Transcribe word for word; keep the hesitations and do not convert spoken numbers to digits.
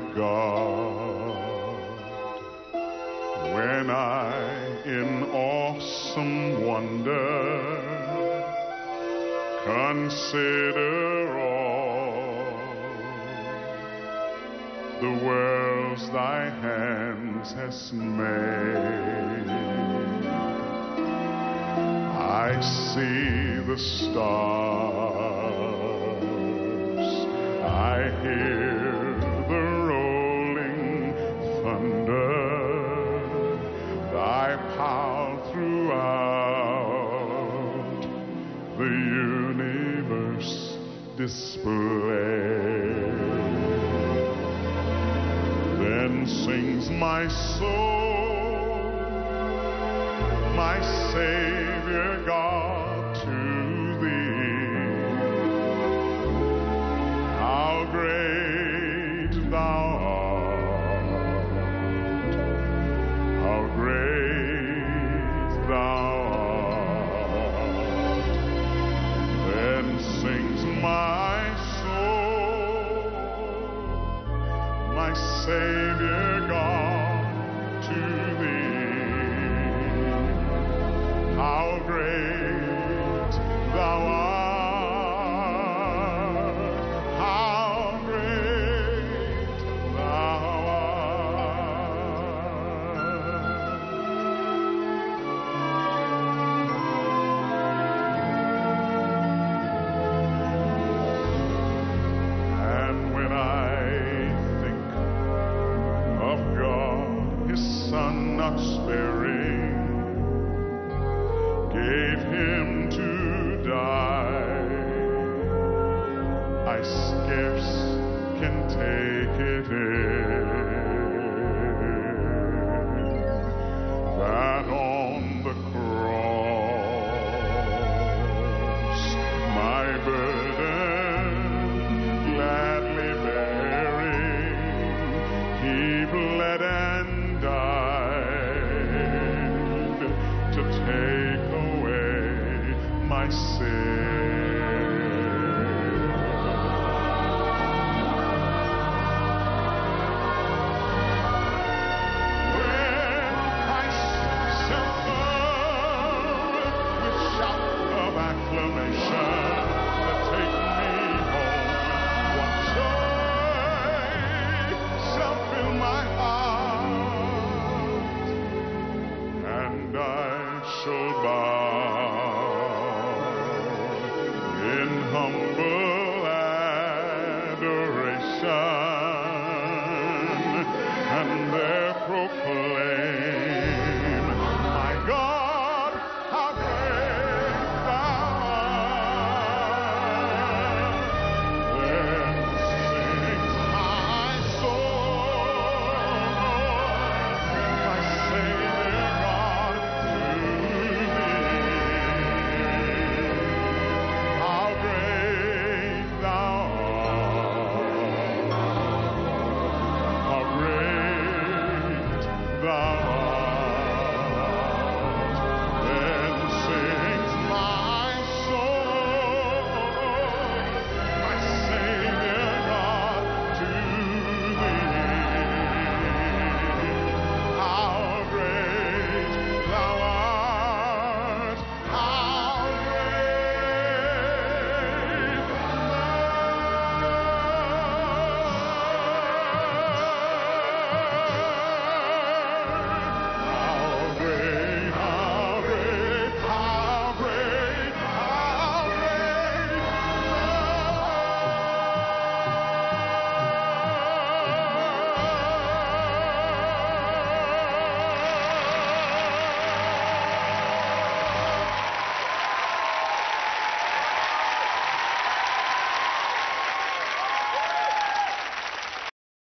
God, when I in awesome wonder consider all the worlds thy hands has made, I see the stars, I hear the rolling thunder, thy power throughout the universe display. Then sings my soul, my Savior God, to thee. How great thou art, how great thou art. Then sings my soul, my Savior God, to thee. How great thou art, how great thou art. And when I think of God, his Son not sparing, gave him to die, I scarce can take it in, that on the cross my burden gladly bearing, he bled and died to take away my sin. When Christ shall come with shout of acclamation to take me home, what joy shall fill my heart, and I shall bow in humble